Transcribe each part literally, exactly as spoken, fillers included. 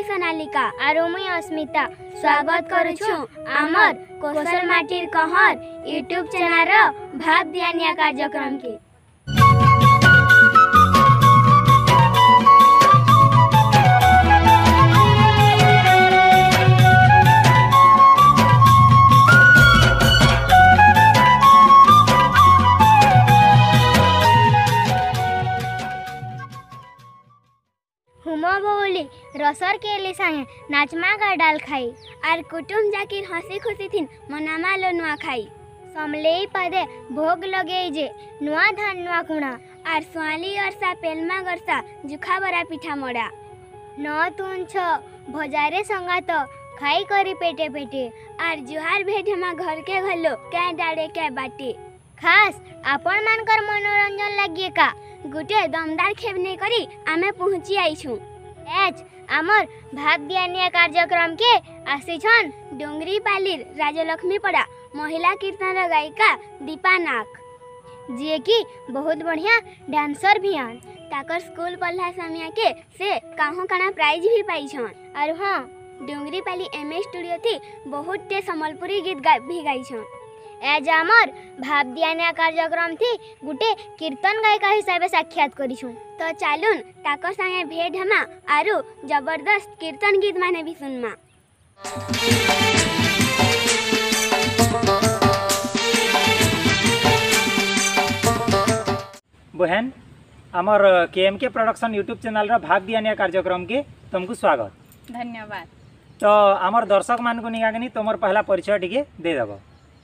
सोनालिका आरो मुई अस्मिता स्वागत करुछु आमर कोसल माटिर कहर यूट्यूब चैनल रो भाव दियानिया कार्यक्रम के। हुमा बोली रसर के लिए संगे नाचमा का डाल खाई आर कुटुम जाकिर हंसी खुशी थी मनामा लो नुआ खाई समले पदे भोग लगे जे नुआ धान नुआ कुणा आर स्वाली अरसा पेलमा गरसा जुखा बरा पिठा मोड़ा न तुन छ भजारे संगात खाई करी पेटे पेटे आर जुहार भेटमा घर के घलो क्या डाड़े क्या बाटे खास आपण मानकर मनोरंजन लगे का गुटे दमदार खेबने करी आमे पहुंची आइछु। एच आमर भाव दियानिया कार्यक्रम के आसीछन डोंगरी पालीर राजलक्ष्मी पड़ा महिला कीर्तन गायिका दीपा नाक जे की बहुत बढ़िया डांसर भी आन ताकर स्कूल पढ़ला समय के से काहो काना प्राइज भी पाइछन और हां डोंगरी पाली एम ए स्टूडियो थी बहुत ते संबलपुरी गीत गा, भी गाइछन। एज आमर भाव दियानिया कार्यक्रम थी गुटे कीर्तन गायिका हिसाब से साक्षात करिछु तो चालुन ताकर संगे भेट हमा आरु जबरदस्त कीर्तन गीत माने भी सुनमा। बहन आमर के एम के प्रोडक्शन यूट्यूब चैनल रा भाव दियानिया कार्यक्रम के तुमको स्वागत धन्यवाद। तो आमर दर्शक मान को निगागनी तुमर पहला परिचय टिके दे देबो।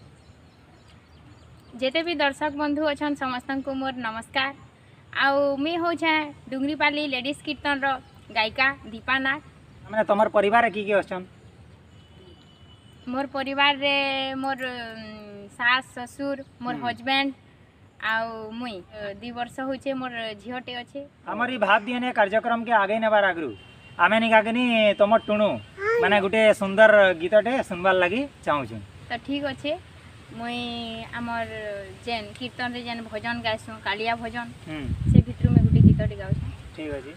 जेते भी दर्शक बंधु अछन समस्त को मोर नमस्कार आउ मी हो छे डुंगरीपाली लेडीज कीर्तन रो गायिका दीपा नाग। माने तमर परिवार की की अछन? मोर परिवार रे मोर सास ससुर मोर हस्बैंड आउ मुई दु वर्ष होचे मोर झियोटे अछि। हमर ई भाव दियानिया कार्यक्रम के आगे नेबार आगरु आमे निगागनी तमर टुणु माने गुटे सुंदर गीतटे सुनबार लागि चाहू छु। तो ठीक अछि मुई आमर जेन कीर्तन रे जेन भजन गाइसु कालिया भजन से भितर में गुटे गीतटे गाउ छु। ठीक अछि।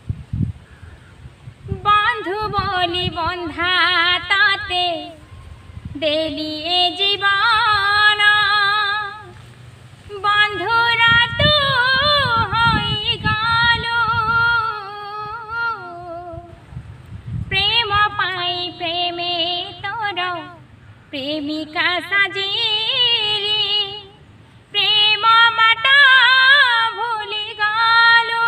बंधु बोली बंधा ताते देली ए जीवन बंधुरा तू होई गालो प्रेम पाई प्रेमे तोर प्रेमिका साजी प्रेम माटा भूली गालो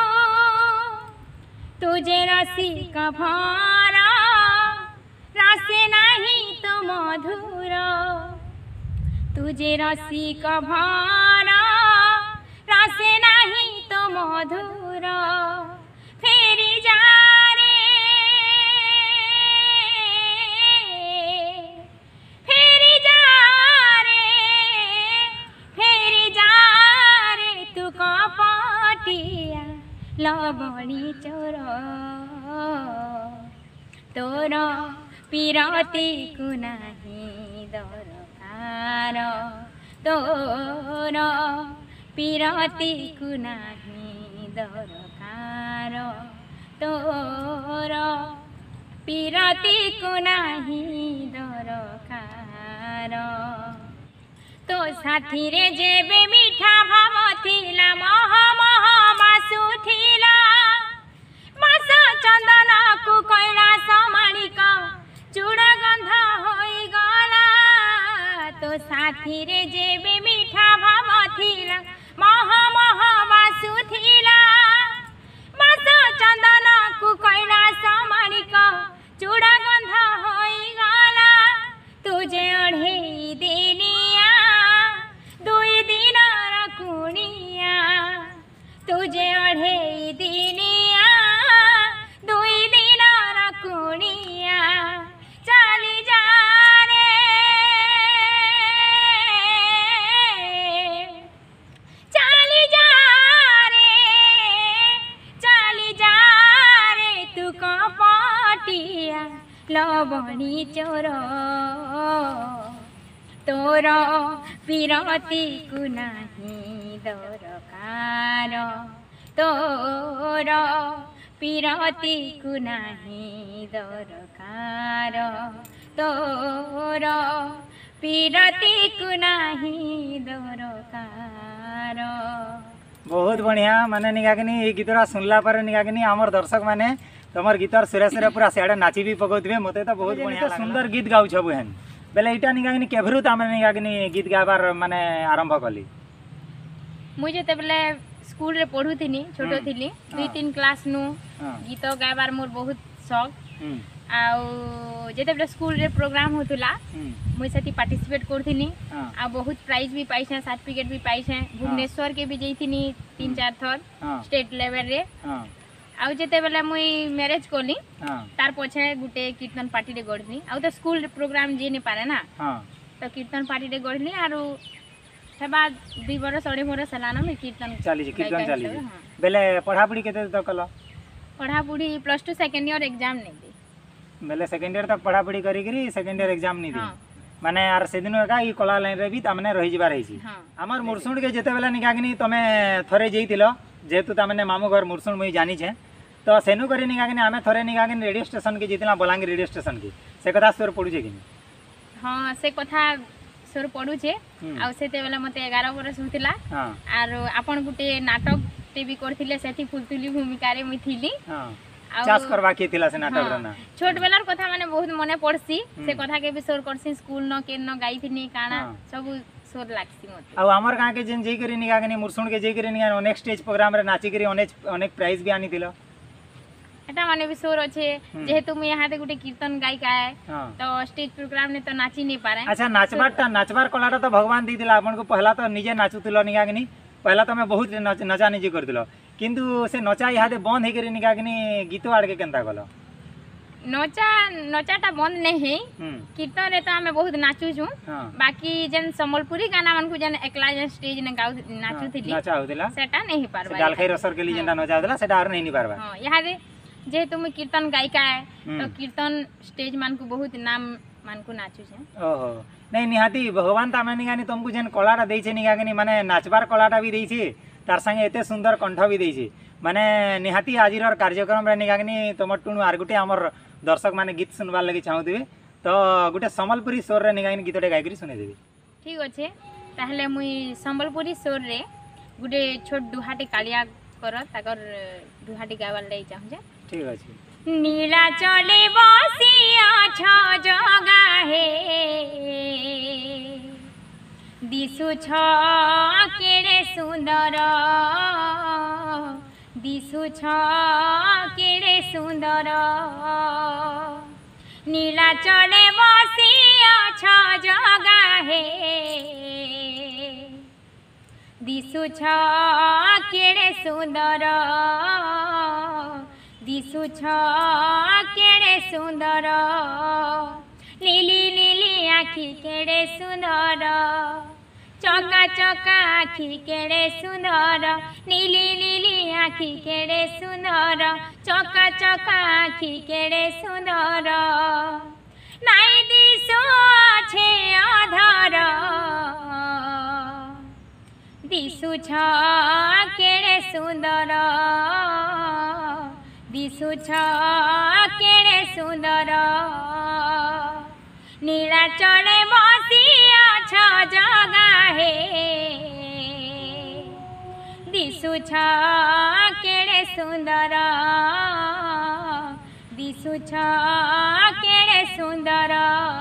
तुझे रसी का भारा रासे नहीं तो मधुर तुझे रसी का भारा रासे नहीं तो मधुर फेरी जा रे फेरी जा रे फेरी जा रे तू कपटिया लबणी चोर तोर पिरती को नहीं दरकार तोर पिरती को नहीं दरकार तोर पिरती को नहीं दरकार तो साथी रे जेबे मीठा भाव थिला मह मह बासु थिला मास चंदन को कैला समाणिक चूड़ गंध होई गला तो साथी रे जेबे मीठा भाव थिला मह मह बासु थिला मास चंदन को कैला समाणिक चूड़ गंध होई गला तुझे अढ़ेई दिनिया दुई दिन रकुणिया तुझे अढ़ेई दिनिया दुई दिन रकुणिया चली जा रे चली जा रे चली जा रे तू कपटिया लबणी चोर तोर पिरती को नहीं दरकार तोर पिरती को नाही दरकार तोर पिरती को नाही दरकार। बहुत बढ़िया माने निकागनी ये गीतरा सुनला पर निकागनी आमर दर्शक माने तमर गीतर सुरे सुरे पूरा सियाड़े नाची भी पकौथिबे मते तो बहुत बढ़िया सुंदर गीत गाउ छबु हेन बेले इटा निकागनी केभरु तामे निकागनी गीत गाबार माने आरंभ कली। मुझे जेते बेले स्कूल रे पढुथिनी छोटो हम्म। थिली दुई तीन क्लास नु हाँ। गीत गाबार मोर बहुत शौक हम्म, आउ जेते बेले स्कूल रे प्रोग्राम होतुला हम्म, मुई सती पार्टिसिपेट करथिनी हाँ, आ बहुत प्राइज भी पाइछे सर्टिफिकेट भी पाइछे भुवनेश्वर के भी जइथिनी तीन चार थर हाँ, स्टेट लेवल रे हाँ, आउ जेते बेले मुई मैरिज कोली हाँ, तार पछे गुटे कीर्तन पार्टी रे गढनी आउ तो स्कूल रे प्रोग्राम जे ने पारे ना हाँ, तो कीर्तन पार्टी रे गढनी आरो हे बाद दुई बरस अढ़े बरस हलाना में कीर्तन चली छी कीर्तन गायिका चली छी हिसाबे, हाँ। बेले पढ़ापढ़ी केते तक कल पढ़ा पढ़ी plus two second year exam नहीं दी। बेले सेकेंड ईयर तक पढ़ापढ़ी करी करी सेकेंड ईयर एग्जाम नहीं दी हाँ माने आर सेदिन एका ई कला लाइन रे भी तामने रही जिबा रही छी। हाँ आमर मुरसुंड के जेते बेले निकागनी तमे थरे जइतिलो जेतु तामने मामू घर मुरसुंड मुई जानी छे तो सेनु करी निकागनी आमे थरे निकागनी रेडियो स्टेशन के जितला बलांगीर रेडियो स्टेशन के से कथा स्वर पडु छे किनी हाँ से कथा सोर पढ़ू छे हम्म। आउ सेते बेला मते ग्यारह बरस होतिला हाँ आर आपण गुटे नाटक टीवी करथिले सेठी फुलतुली भूमिका रे मुई थिली हाँ आउ चास करवा के थिला से नाटक हाँ, रना छोट बेलार कथा माने बहुत मने पड़सी हम्म। से कथा के भी सोर करसी स्कूल न के न गाइथिनी काना हाँ। सब सोर लागसी मते। आ आमर गां के जेन जई करी निकागनी मुरसुंड के जई करी निकागनी अनेक स्टेज प्रोग्राम रे नाची करी अनेक अनेक प्राइज भी आनी थिलो एटा माने भी सोर अच्छे हम्म। जेहेतु मुई यहाँ गुटे कीर्तन गायिका है हाँ तो स्टेज प्रोग्राम ने तो नाची नहीं पारे। अच्छा नाचबारटा नाचबार कलाटा तो भगवान दी दिला आपन को पहला तो निजे नाचुतिलो निकागनी पहला तो मैं बहुत नच- नचा निजी करतिलो किंतु से नचा इहादे बंद हे करी निकागनी गीत आड़ के केनता गलो नचा नचाटा बंद नहीं है हम कीर्तन रे तो हमें बहुत नाचू छू हां बाकी जन सम्बलपुरी गाना मन को जन एकला जन स्टेज ने गाउ नाचू थिली नचा होतिला सेटा नहीं से पारबा। डालखाई रसर के लिए जेंटा नचा होतिला सेटा आर नहीं नी पारबा हां यहाँ रे जेहेतु मैं कीर्तन गायिका है हम्म। तो कीर्तन स्टेज मान को बहुत नाम मान को नाचू छे। ओहो नहीं निहाती भगवान तामे निगानी तुमको जेन कलाटा देइछे निगागनी माने नाचबार कलाटा भी देइछे तार संगे एते सुंदर कंठ भी देइछे माने निहाती आजिर कार्यक्रम रे निगागनी तमर टुनु आर गुटे हमर दर्शक माने गीत सुनबार लागि चाहुथिबे तो गुटे सम्बलपुरी स्वर रे निगागनी गीतटे गायकरी सुने देबे ठीक अच्छे ताहले मुई सम्बलपुरी स्वर रे गुटे छोट दुहाटी कालिया कर ताकर दुहाटी गावार ले चाहू छे। ठीक अछि नीला चले बसिया छ जगा हे दिसु छ केड़े सुंदर दिसु छ केड़े सुंदर नीला चले बसिया छ जगा हे दिसु छ केड़े सुंदर दिसु छ केड़े सुंदर नीली नीली आखी केड़े सुंदर चका चका आखी केड़े सुंदर नीली नीली आखी केड़े सुंदर चका चका आखी केड़े सुंदर नाई दिसु छे अधर दिसु छ केड़े सुंदर दिसु छ केड़े सुंदर नीला चले बसिया छ जगा हे दिसु छ केड़े सुंदर दिसु छ केड़े सुंदर।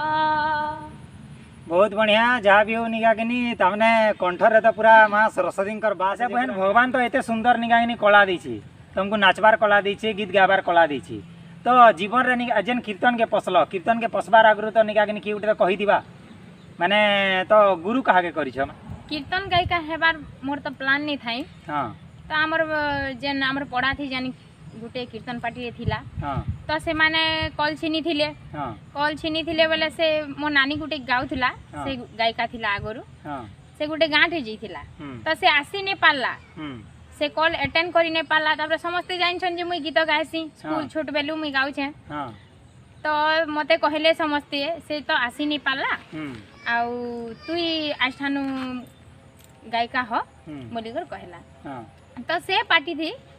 बहुत बढ़िया जहाँ भी हो निगागनी तामने कंठरे तो पूरा माँ सरस्वती बास है बहन भगवान तो एते सुंदर निगागनी कला दी तुमको नाचबार कला दी गीत गाबार कला दी तो जीवन रे निगा जेन कीर्तन के पसल कीर्तन के पसबार आगु तो निगागनी कि उठे कही दिबा माने तो गुरु कहा के करिछ कीर्तन गायिका हेबार मोर तो प्लान नहीं थाई हाँ तो आमर जेन आमर पढ़ा थी जानी गुटे कीर्तन पार्टी रे थिला हाँ तो से माने कॉल छिनी थिले हाँ कॉल छिनी थिले बेले से मो नानी गुटे गाउथला हाँ। से गायिका थिला आगरु हाँ से गुटे गाँठ जइथिला हम्म, तो से आसी नहीं पारला हम्म, से कॉल अटेंड करी नहीं पारला तापर समस्ते जानछन जे मुई गीत गाइसी स्कूल हाँ। छोट बेलु मुई गाउछे हाँ तो मते कहले समस्ते से तो आसी नहीं पारला हम्म, आउ तुई आस्थानु गायिका हो हम्म, बोलिकर कहला हाँ तो से पार्टी थी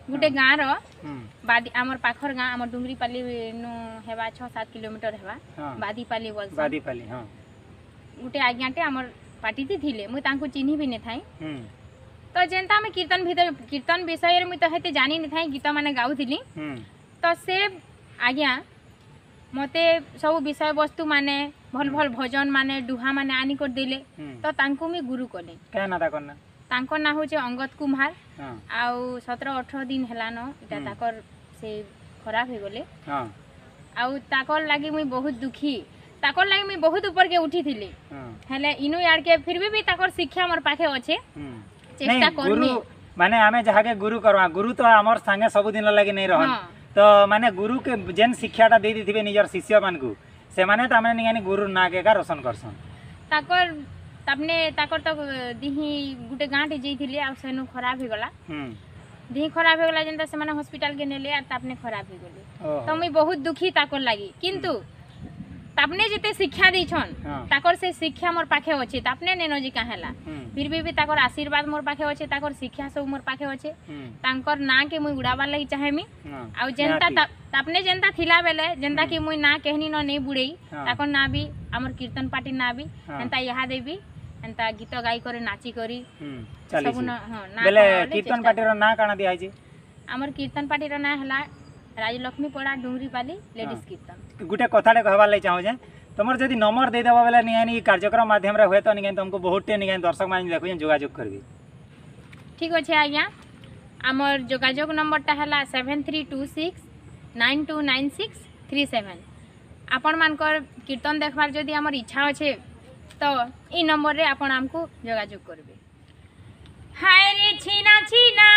गुटे गाँ रो हम्म बादी आमर पाखर गाँ आमर डुंगरीपाली नु हेबा छह सात किलोमीटर हेबा हाँ बादीपाली बोलसन बादीपाली हाँ गुटे आज्ञाटे आमर पार्टी थी थिले मुई तांको चिन्ही भी ने थाई हम्म तो जेनता में कीर्तन भीतर कीर्तन विषय रे मुई तो हेते जानी ने थाई गीत माने गाउथिली हम्म तो से आज्ञा मते सब विषय वस्तु माने भल भल भजन माने डुहा माने आनी कर देले हम्म तो तांको मी गुरु कले क्या नाता करना तांको ना होचे अंगद कुमार हाँ आउ सत्रह अठारह दिन हेलानो इटा हम्म। ताकर से खराब हो गले हाँ आउ ताकर लागी मुई बहुत दुखी ताकर लागी मुई बहुत ऊपर के उठी थिली हाँ हेले इनु यार के फिर भी भी ताकर शिक्षा मोर पाखे अच्छे हम्म चेष्टा नहीं करमी गुरु माने आमे जहाके गुरु करवा गुरु तो हमर संगे सब दिन लगे नहीं रहन हाँ तो माने गुरु के जेन शिक्षाटा दे दिथिबे निजर शिष्य मानकु से माने त हमने निगानी गुरु ना के का रोशन करसन ताकर तापने ताकर तो दिही गुटे गाँटे जाइथिले आ सेनु खराब हो गला हम्म दिही खराब हो गला जेनता से माने हॉस्पिटल के नेले आ तापने खराब हो गले ओहो तो मुई बहुत दुखी ताकर लागी किंतु तापने जेते शिक्षा दैछन हाँ ताकर से शिक्षा मोर पाखे अच्छे तापने नेनो जी काहेला हम्म फिर भी भी ताकर आशीर्वाद मोर पाखे अच्छे ताकर शिक्षा सब मोर पाखे अच्छे हम्म तांकर ना के मुई उड़ाबार लागि चाहेमी हाँ आउ जेनता निहाती। तापने जेनता थिला बेले जेनता कि मुई ना कहनी न नहीं बुड़ेई हाँ। ताकर ना भी हमर कीर्तन पार्टी ना भी हाँ। एंता यहाँ देवी एंता गीत गाई करे नाची करी हम्म चली सब न हां ना बेले कहले कीर्तन चेष्टा पार्टी रो ना काना दिया छी हमर कीर्तन पार्टी रो ना हला राजलक्ष्मी पड़ा डुंगरीपाली लेडीज कीर्तन गुटे कथाटे कहबार लागि चाहू जे तुमर जदि नंबर दे देबा बेले निगानी कार्यक्रम माध्यम रे होय तो निगानी तुमको बहुते निगानी दर्शक मान देखु जोगाजोग करबी ठीक अच्छे आज्ञा आमर जोगाजोग नंबरटा हला seven three two six nine two nine six three seven आपण मानकर कीर्तन देखबार जदि आमर इच्छा अच्छे तो ई नंबर रे आपण हमको जोगाजोग करबे हाय रे छीना छीना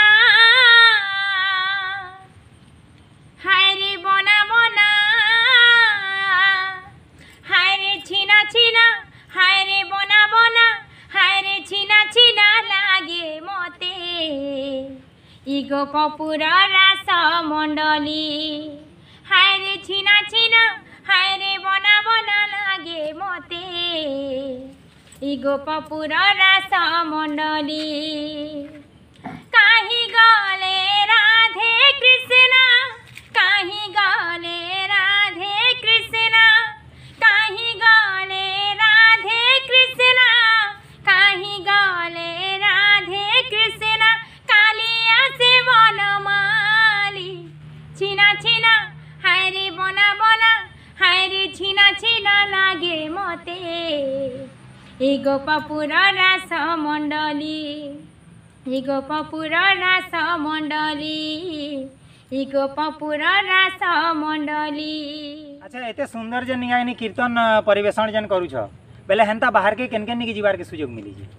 हाय रे बना बना हाय रे छीना छीना हाय रे बना बना हाय रे छीना छीना लागे मते इगो कपूर रास मंडली हाय रे छीना छीना हाय रे बना बना लागे मते इगो कपूर रास मंडली काही गले राधे कृष्णा काही गले राधे कृष्णा काही गले राधे कृष्णा काही गले राधे कृष्णा कालिया से बनमाली छीना छीना हाय रे बना बना हाय रे छीना छीना लागे मते ए गोपपुर रास मंडली ए गोपपुर रास मंडली ए गोपपुर रास मंडली अच्छा एते सुंदर जे निगानी कीर्तन परिवेशन जन करू छ बेले हेंता बाहर के केन केन निकी जीवार के सुयोग मिली जी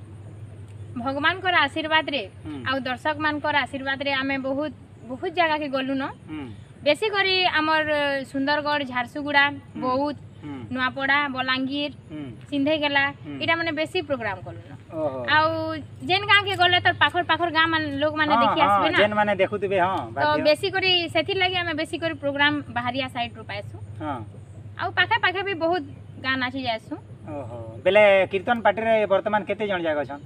भगवान कर आशीर्वाद रे हम्म। आउ दर्शक मान कर आशीर्वाद रे आमे बहुत बहुत जगह के गलु न हम्म बेसी करी आमर सुंदरगढ़ झारसुगुड़ा बौद्ध हम्म नुआपड़ा बलांगीर हम्म सिंधेगेला हम्म। इटा माने बेसी प्रोग्राम कलु न ओहो आउ जेन गाँव के गले तो पाखर पाखर गाँव मान लोग माने हाँ, देखि हाँ, आसबे ना जेन माने देखुतबे हां तो बात बेसी करी सेथि लागि आमे बेसी करी प्रोग्राम बाहरिया साइड रो पाएसु हां आउ पाखे पाखे भी बहुत गाँ नाची जाएसु ओहो बेले कीर्तन पार्टी रे वर्तमान केते जण जाग छन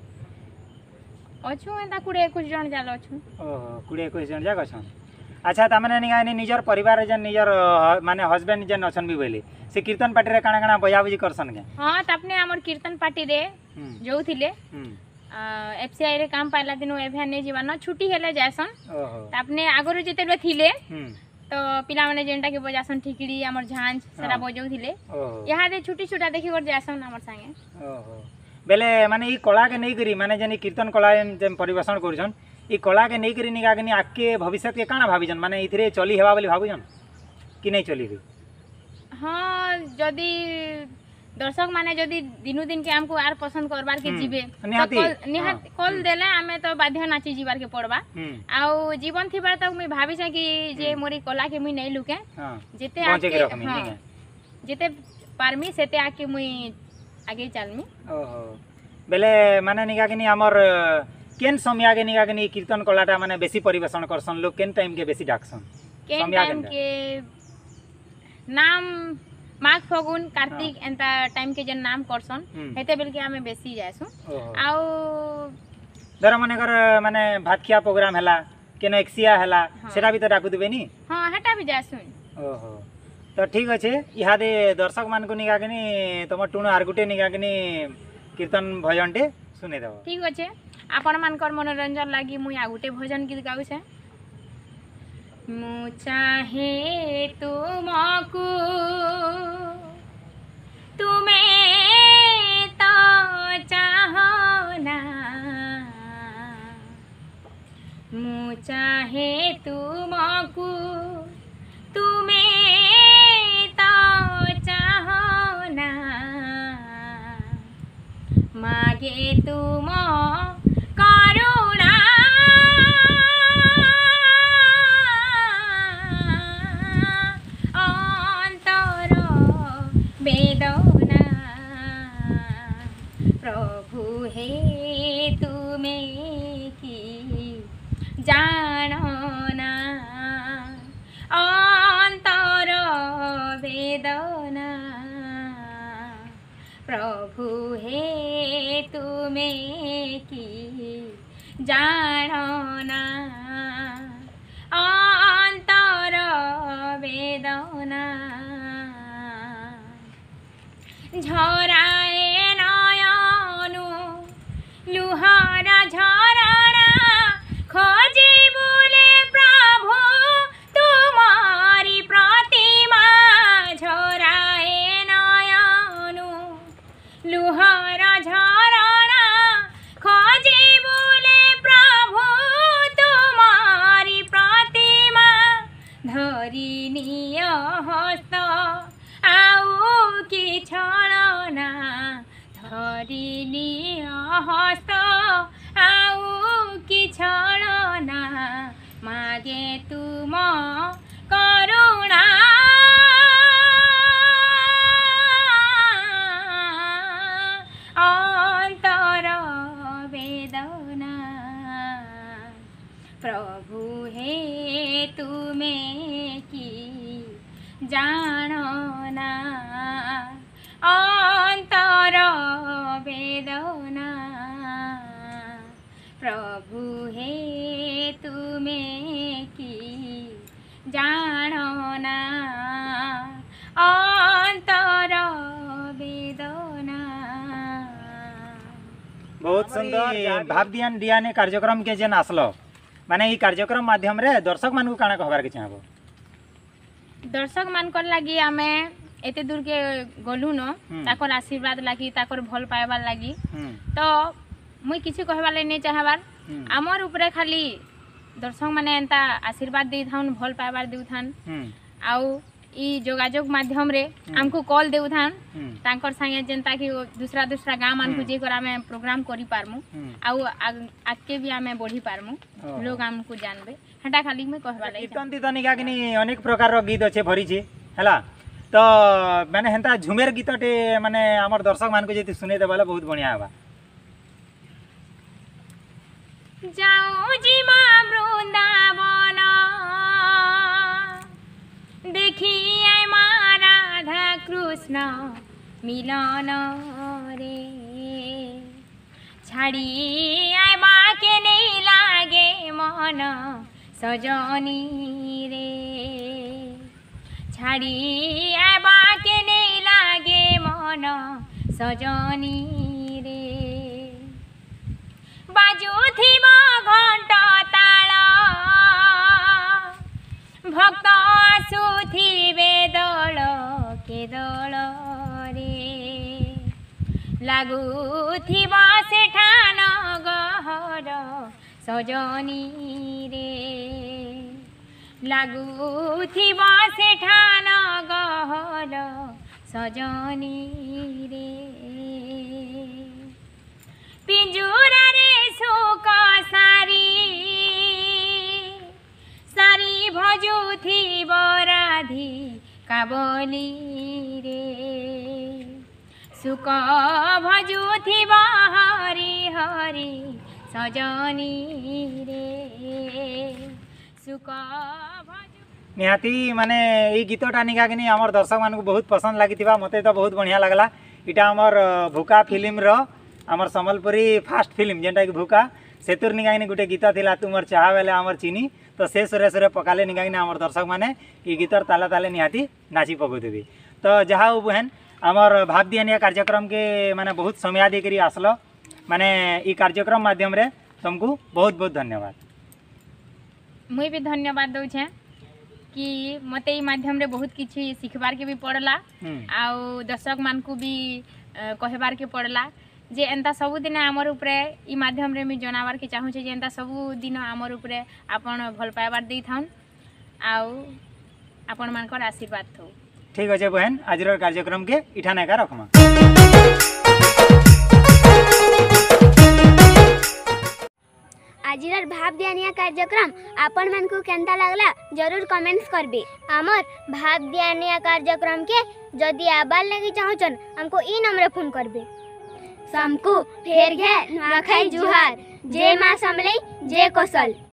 अछु एंता कुड़े इक्कीस जन जाल अछु ओहो कुड़े इक्कीस जण जाग छन अच्छा तामने निगानी निजर परिवार जन निजर अ, माने हस्बैंड जन अछन भी बोले से कीर्तन पार्टी रे काना काना बजा बजी करसन के हाँ तापने हमर कीर्तन पार्टी रे हम्म जो थिले हम्म एफसीआई रे काम पाइला दिन एभे नै जीवन छुट्टी हेले जायसन ओहो तापने आगरो जेते थिले हम्म तो पिला माने जेनटा के बजासन ठिकड़ी हमर झांझ सेरा हाँ। बजौ थिले ओहो यहाँ दे छुट्टी छुटा देखि कर जायसन हमर संगे ओहो बेले माने ई कला के नहीं करी माने जनी कीर्तन कला जेन परिवेशन करछन ई कला के नहीं करी निगागनी आके भविष्य के काना भाबिजन माने इथरे चली हेबा बोली भाबुजन कि नहीं चली रे हाँ जदि दर्शक माने जदि दिनु दिन के हमको आर पसंद करबार के हम्म, जीवे तो निहाती, कल- निहात हाँ, कल देले आमे तो बाध्य नाची जीवार के पड़बा हम्म आउ जीवन थिबार तक मुई भाबी छै कि जे मोरी कला के मुई नहीं लुके हां जेते पहुंचे के आके रखमी हाँ, नहीं जेते पारमी सेते आके मुई आगे चलमी ओहो बेले माने निगागनी हमर केन समय आगे निगागनी कीर्तन कलाटा माने बेसी परिवेशन करसन लोग केन टाइम के बेसी डाकसन केन समय टाइम केनटा? के नाम माघ फगुन कार्तिक एंता टाइम के जन नाम करसन हम्म। हेते बेल के हमें बेसी जायसु ओहो आउ धर माने कर माने भात खिया प्रोग्राम हैला केन एक्सिया हला हाँ। सेटा भी तो डाकु देबे नी हाँ हेटा भी जासुन। ओहो तो ठीक अच्छे इहादे दर्शक मान को निगाकनी तुम टुण आर गुटे निगाकनी कीर्तन भजन टे सुने देव ठीक अच्छे आपण मानकर मनोरंजन लगी मुई आ गुटे भजन गीत गाउछे। मु चाहे तुमको तुमे तो चाहो ना मु चाहे तुमको तुमे तो चाहो ना मागे तुम करुणा अंतर वेदना प्रभु हे तुमे की जानो ना अंतर वेदना प्रभु हे तुमे की जानो ना अंतर वेदना झराए नयनु लुहारा झरणा खोजी बोले प्रभु तुम्हारी प्रतिमा झराए नयनु लुहारा झरणा खोजी बोले प्रभु तुम्हारी प्रतिमा धरी निय हस्त आउ कि छलना धरी निय हस्त आउ कि छलना मागे तुम करुणा अंतर वेदना प्रभु हे तुमे की जानो ना अंतर वेदना प्रभु हे तुमे की जानो ना अंतर वेदना। बहुत सुंदर भाव दियान दियाने कार्यक्रम के जेन आसलो माने ई कार्यक्रम माध्यम रे दर्शक मान को काना कहबार के चाहबो दर्शक मानकर लगी आमे एते दूर के गलु न ताकर आशीर्वाद लगी ताकर भल पाइबार लगी तो मुई किसी कहबार नहीं चाहबार आमर ऊपर खाली दर्शक माने एंता आशीर्वाद दे थान भल पाइबार देउ थान आउ ई जोगाजोग माध्यम रे हमको कॉल देउ थान तांकर संगे जनता की दूसरा दूसरा गांव मान को जे कर आमे प्रोग्राम करि पारमु आउ आके भी आमे बढ़ी पारमु लोग हमको जानबे हटा खाली में कहबा लाई कीर्तन तीतन गाकनी अनेक प्रकार रो गीत अच्छे भरी छी हला तो माने हेंता झुमेर गीतटे माने हमर दर्शक मान को जेति सुने देबाला बहुत बढ़िया हबा जाओ जी मां वृंदावन देखिए मां राधा कृष्ण मिलन रे छाड़ी आए बाके नहीं लागे मन सजनी रे छाड़ी आए बाके नहीं लागे मन सजनी रे बाजुथिब घंटा ताला भक्त आसुथिबे दल के दल रे लागुथिब सेठान गहर सजनी रे लागुथिब सेठान गहर सजनी रे पिंजुरा रे सुख सारी सारी भजुथिब राधी काबली रे सुख भजुथिब हरि हरि सजनी रे सुख भजु निहाती माने ई गीतटा निकाकनी हमर दर्शक मान को बहुत पसंद लागिथिबा मते तो बहुत बढ़िया लागला इटा हमर भूका फिल्म रो हमर संबलपुरी फास्ट फिल्म जेनटा कि भूका सेतुर निगाइनी गुटे गीत थिला तुमर चाहा बेले आमर चीनी तो से सुरे सुरे पकाले निगाइनी आमर दर्शक माने ई गीतर ताले ताले निहाती नाची पकोथिबी। तो जहा बहन आमर भाव दियानिया कार्यक्रम के माने बहुत समय दे करी आसलो माने ई कार्यक्रम माध्यम रे तुमको बहुत बहुत धन्यवाद। मुई भी धन्यवाद दूचे कि मते ई माध्यम रे बहुत किछि सिखबार के भी पड़ला आउ दर्शक मान को भी कहबार के पड़ला जे एंता सब दिन आमर उपरे ई माध्यम रे मी जनावर के चाहू छे जे एंता सब दिन आमर उपरे आपन भल पाइबार देई थाउन आउ आपन मानकर आशीर्वाद थौ। ठीक अच्छे बहन आज कार्यक्रम के इठाने का रखमा। आजिर भाव दियानिया कार्यक्रम आपण मन को केंता लागला जरूर कमेंट्स करबे। आमर भाव दियानिया कार्यक्रम के जदि आबार लगी चाहछन हमको ई नंबर फोन करबे। समकु फेर घे नुआखाई जुहार जय मां समलई जय कौशल।